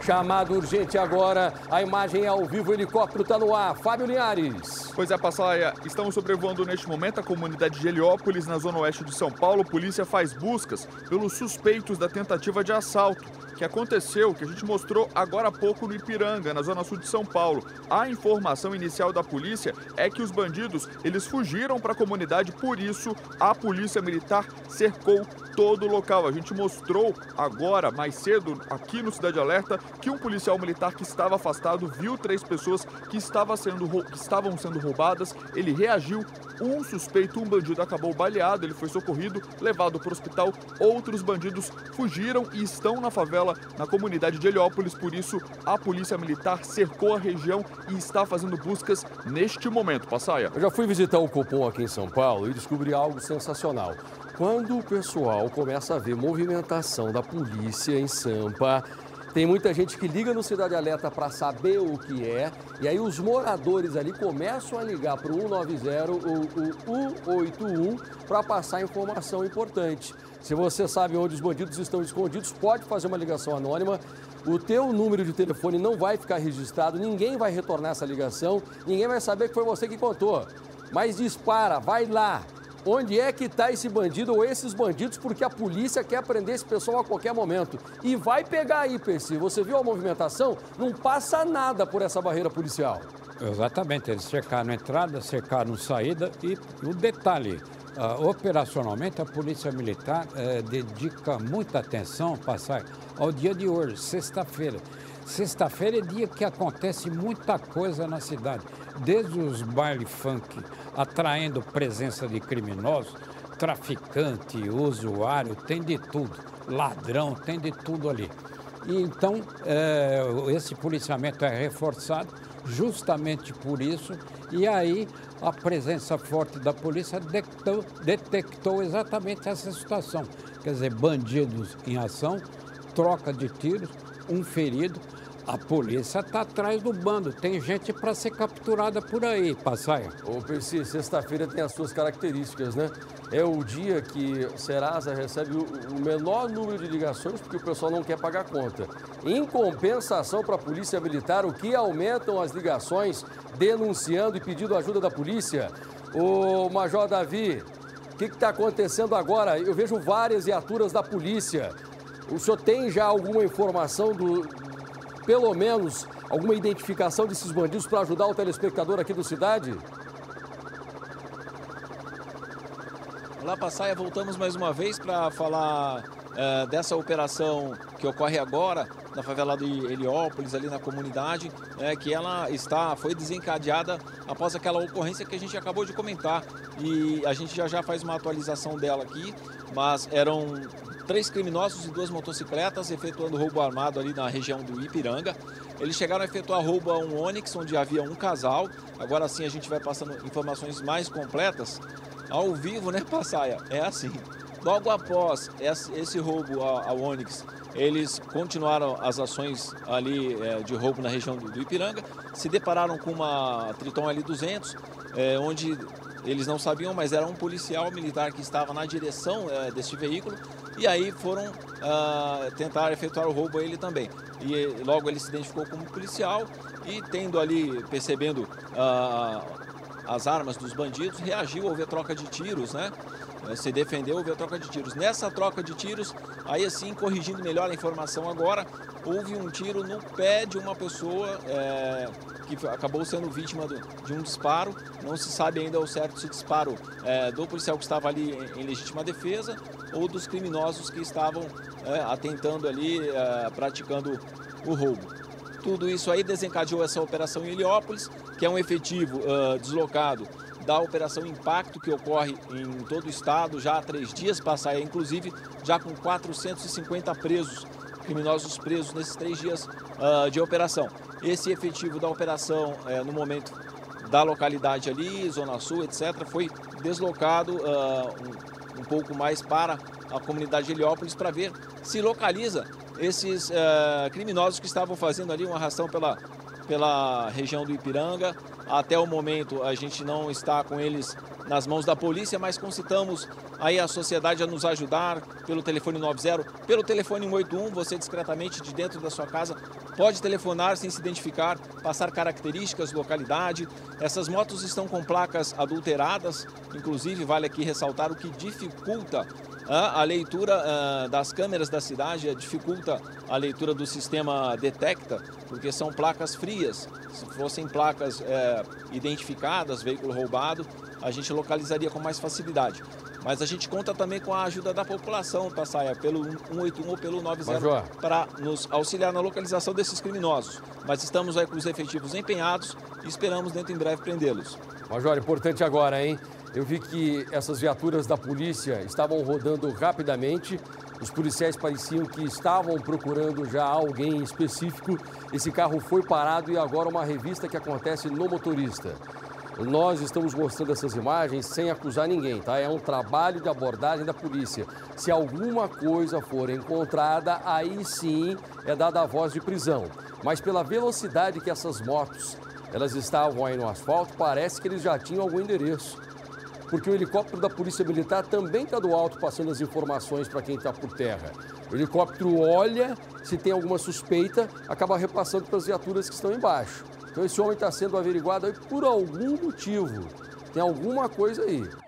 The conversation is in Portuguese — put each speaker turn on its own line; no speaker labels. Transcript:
Chamado urgente agora, a imagem é ao vivo, o helicóptero está no ar. Fábio Linhares.
Pois é, Passaia, estamos sobrevoando neste momento a comunidade de Heliópolis, na zona oeste de São Paulo. Polícia faz buscas pelos suspeitos da tentativa de assalto que aconteceu, que a gente mostrou agora há pouco no Ipiranga, na zona sul de São Paulo. A informação inicial da polícia é que os bandidos, eles fugiram para a comunidade, por isso a polícia militar cercou todo o local. A gente mostrou agora, mais cedo, aqui no Cidade Alerta, que um policial militar que estava afastado viu 3 pessoas que estavam sendo roubadas. Ele reagiu, um suspeito, um bandido acabou baleado, ele foi socorrido, levado para o hospital. Outros bandidos fugiram e estão na favela, na comunidade de Heliópolis, por isso a polícia militar cercou a região e está fazendo buscas neste momento. Passaia.
Eu já fui visitar o Copom aqui em São Paulo e descobri algo sensacional. Quando o pessoal começa a ver movimentação da polícia em Sampa, tem muita gente que liga no Cidade Alerta para saber o que é, e aí os moradores ali começam a ligar para o 190 ou o 181 para passar informação importante. Se você sabe onde os bandidos estão escondidos, pode fazer uma ligação anônima. O teu número de telefone não vai ficar registrado, ninguém vai retornar essa ligação, ninguém vai saber que foi você que contou. Mas dispara, vai lá. Onde é que está esse bandido ou esses bandidos? Porque a polícia quer prender esse pessoal a qualquer momento. E vai pegar aí, Percy. Você viu a movimentação? Não passa nada por essa barreira policial.
Exatamente. Eles cercaram entrada, cercaram saída e o detalhe, operacionalmente a Polícia Militar dedica muita atenção ao dia de hoje, sexta-feira. Sexta-feira é dia que acontece muita coisa na cidade, desde os baile funk atraindo presença de criminosos, traficante, usuário, tem de tudo, ladrão, tem de tudo ali. E então, esse policiamento é reforçado justamente por isso, e aí a presença forte da polícia detectou exatamente essa situação. Quer dizer, bandidos em ação, troca de tiros, um ferido. A polícia está atrás do bando, tem gente para ser capturada por aí, Passaia.
Ô, Percy, sexta-feira tem as suas características, né? É o dia que Serasa recebe o menor número de ligações porque o pessoal não quer pagar conta. Em compensação para a Polícia Militar, o que aumentam as ligações denunciando e pedindo ajuda da polícia? Ô, Major Davi, o que está acontecendo agora? Eu vejo várias viaturas da polícia. O senhor tem já alguma informação pelo menos alguma identificação desses bandidos para ajudar o telespectador aqui do Cidade?
Olá, Passaia, voltamos mais uma vez para falar dessa operação que ocorre agora na favela de Heliópolis, ali na comunidade, que ela foi desencadeada após aquela ocorrência que a gente acabou de comentar. E a gente já faz uma atualização dela aqui, mas eram 3 criminosos e 2 motocicletas efetuando roubo armado ali na região do Ipiranga. Eles chegaram a efetuar roubo a um Onix, onde havia um casal. Agora sim a gente vai passando informações mais completas. Ao vivo, né, Passaia? É assim. Logo após esse roubo ao Onix, eles continuaram as ações ali de roubo na região do Ipiranga. Se depararam com uma Triton L200, onde eles não sabiam, mas era um policial militar que estava na direção deste veículo. E aí foram tentar efetuar o roubo a ele também. E logo ele se identificou como policial e tendo ali, percebendo as armas dos bandidos, reagiu, houve a troca de tiros, né? Se defendeu, houve a troca de tiros. Nessa troca de tiros, aí assim, corrigindo melhor a informação agora, houve um tiro no pé de uma pessoa que acabou sendo vítima de um disparo. Não se sabe ainda ao certo se disparo do policial que estava ali em legítima defesa ou dos criminosos que estavam atentando ali, praticando o roubo. Tudo isso aí desencadeou essa operação em Heliópolis, que é um efetivo deslocado da Operação Impacto, que ocorre em todo o estado já há 3 dias, Passaia, inclusive já com 450 presos, criminosos presos nesses 3 dias de operação. Esse efetivo da operação, no momento da localidade ali, Zona Sul, etc., foi deslocado um pouco mais para a comunidade de Heliópolis para ver se localiza esses criminosos que estavam fazendo ali uma arrastão pela região do Ipiranga. Até o momento a gente não está com eles nas mãos da polícia, mas concitamos aí a sociedade a nos ajudar pelo telefone 90, pelo telefone 181, você discretamente de dentro da sua casa pode telefonar sem se identificar, passar características, localidade. Essas motos estão com placas adulteradas, inclusive vale aqui ressaltar o que dificulta a leitura das câmeras da cidade, dificulta a leitura do sistema Detecta, porque são placas frias. Se fossem placas identificadas, veículo roubado, a gente localizaria com mais facilidade. Mas a gente conta também com a ajuda da população, tá, Saia, pelo 181 ou pelo 90 para nos auxiliar na localização desses criminosos. Mas estamos aí com os efetivos empenhados e esperamos dentro em breve prendê-los.
Major, importante agora, hein? Eu vi que essas viaturas da polícia estavam rodando rapidamente. Os policiais pareciam que estavam procurando já alguém específico. Esse carro foi parado e agora uma revista que acontece no motorista. Nós estamos mostrando essas imagens sem acusar ninguém, tá? É um trabalho de abordagem da polícia. Se alguma coisa for encontrada, aí sim é dada a voz de prisão. Mas pela velocidade que essas motos, elas estavam aí no asfalto, parece que eles já tinham algum endereço. Porque o helicóptero da Polícia Militar também está do alto passando as informações para quem está por terra. O helicóptero olha, se tem alguma suspeita, acaba repassando para as viaturas que estão embaixo. Então esse homem está sendo averiguado aí por algum motivo. Tem alguma coisa aí.